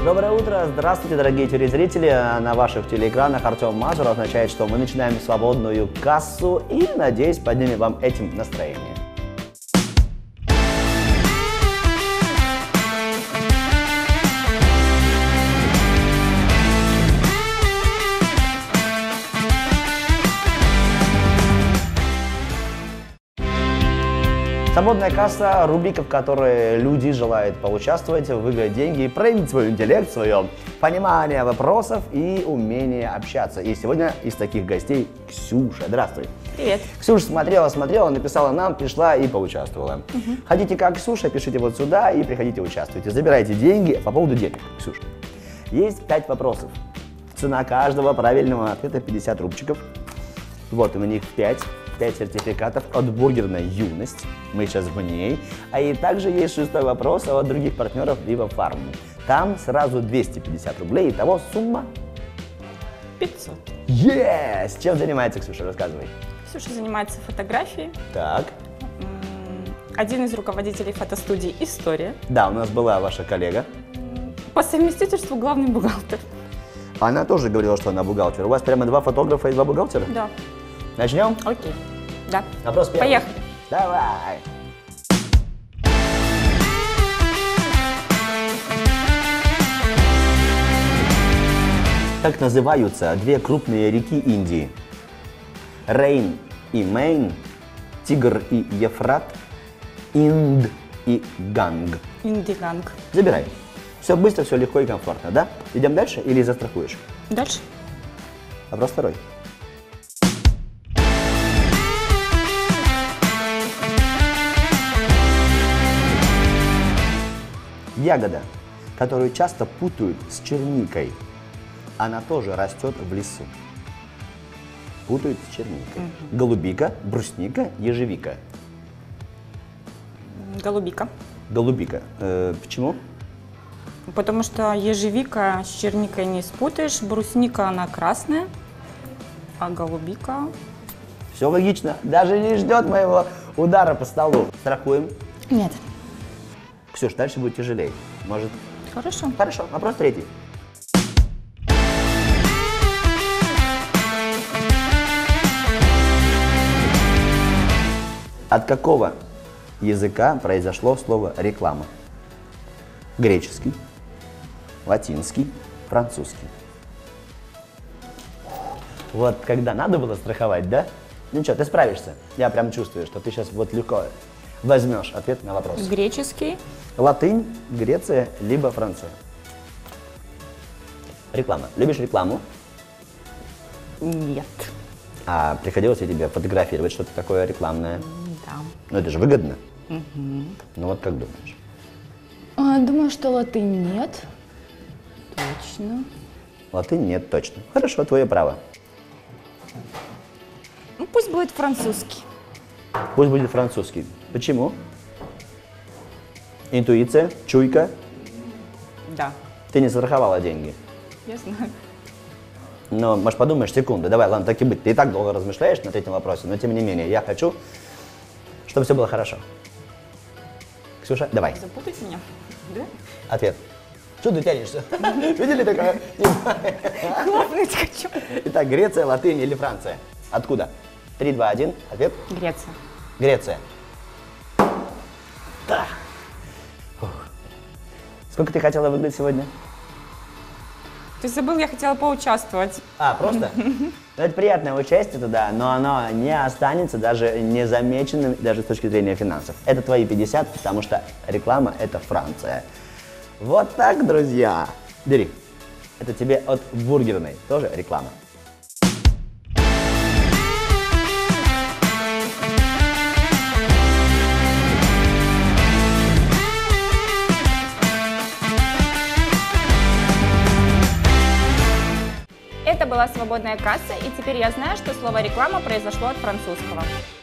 Доброе утро, здравствуйте, дорогие телезрители. На ваших телеэкранах Артем Мазур означает, что мы начинаем свободную кассу и, надеюсь, поднимем вам этим настроение. Свободная касса – рубрика, в которой люди желают поучаствовать, выиграть деньги, проявить свой интеллект, свое понимание вопросов и умение общаться. И сегодня из таких гостей Ксюша. Здравствуй. Привет. Ксюша смотрела, написала нам, пришла и поучаствовала. Хотите как Ксюша, пишите вот сюда и приходите участвуйте. Забирайте деньги. По поводу денег, Ксюша. Есть 5 вопросов. Цена каждого правильного ответа 50 рубчиков. Вот у них 5 сертификатов от бургерной «Юность». Мы сейчас в ней. И также есть 6-й вопрос от других партнеров Viva Farm. Там сразу 250 рублей. Итого сумма? 500. Есть! Чем занимается Ксюша? Рассказывай. Ксюша занимается фотографией. Так. Один из руководителей фотостудии «История». Да, у нас была ваша коллега. По совместительству главный бухгалтер. Она тоже говорила, что она бухгалтер. У вас прямо 2 фотографа и 2 бухгалтера? Да. Начнем? Окей. Да. Вопрос первый. Поехали. Давай. Как называются 2 крупные реки Индии? Рейн и Мейн, Тигр и Ефрат, Инд и Ганг. Индиганг. Забирай. Все быстро, все легко и комфортно, да? Идем дальше или застрахуешь? Дальше. Вопрос второй. Ягода, которую часто путают с черникой, она тоже растет в лесу. Путают с черникой. Голубика, брусника, ежевика. Голубика. Голубика. Почему? Потому что ежевика с черникой не спутаешь, брусника она красная, а голубика... Все логично. Даже не ждет моего удара по столу. Страхуем. Нет. Ксюш, дальше будет тяжелее. Может? Хорошо. Хорошо. Вопрос третий. От какого языка произошло слово реклама? Греческий, латинский, французский. Вот когда надо было страховать, да? Ну ничего, ты справишься. Я прям чувствую, что ты сейчас вот легко возьмешь ответ на вопрос. Греческий. Латынь, Греция, либо Франция. Реклама. Любишь рекламу? Нет. А приходилось ли тебе фотографировать что-то такое рекламное? Да. Ну это же выгодно. Ну вот как думаешь? Думаю, что латынь нет. Точно. Латынь нет, точно. Хорошо, твое право. Ну, пусть будет французский. Пусть будет французский. Почему? Интуиция, чуйка. Да. Ты не страховала деньги. Я знаю. Но, может, подумаешь, секунду. Давай, ладно, так и быть. Ты и так долго размышляешь на третьем вопросе, но тем не менее, я хочу, чтобы все было хорошо. Ксюша, давай. Запутать меня? Да? Ответ. Что ты тянешься? Видели такое? Хлопнуть хочу. Итак, Греция, латынь или Франция? Откуда? 3, 2, 1. Ответ? Греция. Греция. Да. Фух. Сколько ты хотела выиграть сегодня? Ты забыл, я хотела поучаствовать. А, просто? Ну, это приятное участие туда, но оно не останется даже незамеченным, даже с точки зрения финансов. Это твои 50, потому что реклама – это Франция. Вот так, друзья. Бери. Это тебе от бургерной. Тоже реклама. Это была свободная касса, и теперь я знаю, что слово «реклама» произошло от французского.